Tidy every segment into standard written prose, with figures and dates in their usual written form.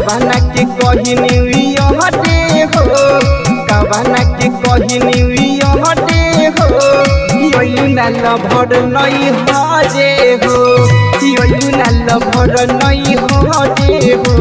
कवाना के कहनी हटे हो कवाना के कहनी हटे हो योयू नाल भर नई हजे हो योयू नाल भर नई हटे हो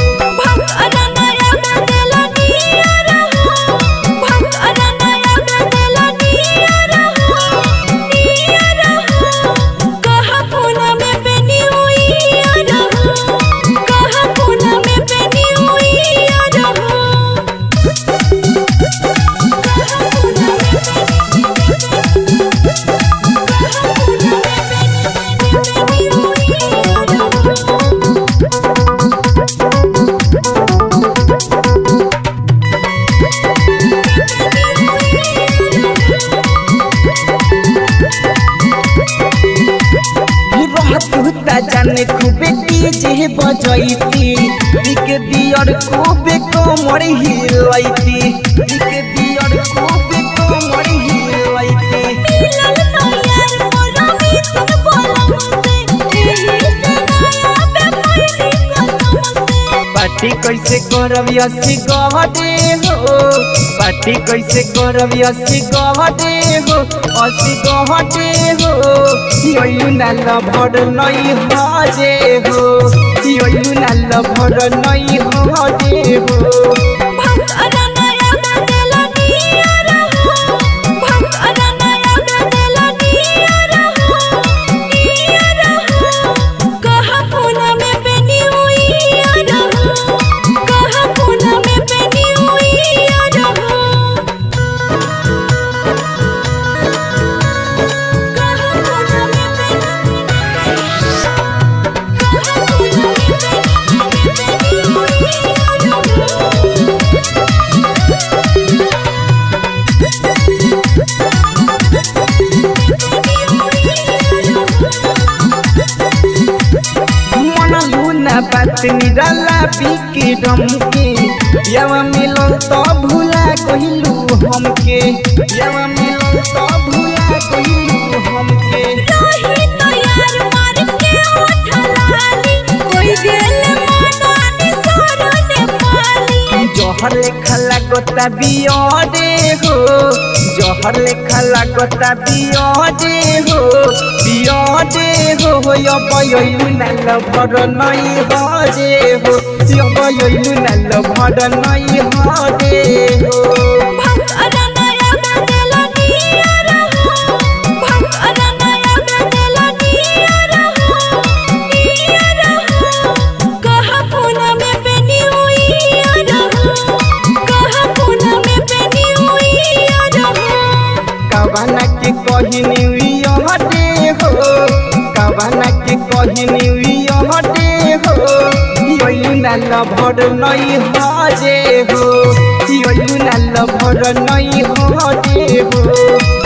जाने खूबे डीजे बजैती बिके बियर खूबे कमर हिलैती बिके बियर खूबे कमर हिलैती मिलल तो यार मोरा भी सब बोलम से एही से नया पे पहली कसम से पार्टी कैसे करब यसी गहटे हो पार्टी कैसे करब यसी गहटे हो असी गहटे हो योयू नाल भर नई हजे हो योयू नाल भर नई हजे हो बात निराला बिके रमके यावा मिलन तो भूला कहिलू हमके यावा मिलन तो भूला कहिलू हमके रही तो यार मार के उठलाली कोई दिल मनानी सोरने पाली जोहर लेखा लागता बियोडे हो जोहर लेखा लागता बियोडे हो यब योयू नाल भर नई हजे हो यब योयू नाल भर नई हजे हो कवाना के कहनी हटे हो कवाना के कहनी हटे हो योयू नाल भर नई हजे हो योयू नाल भर नई हटे हो।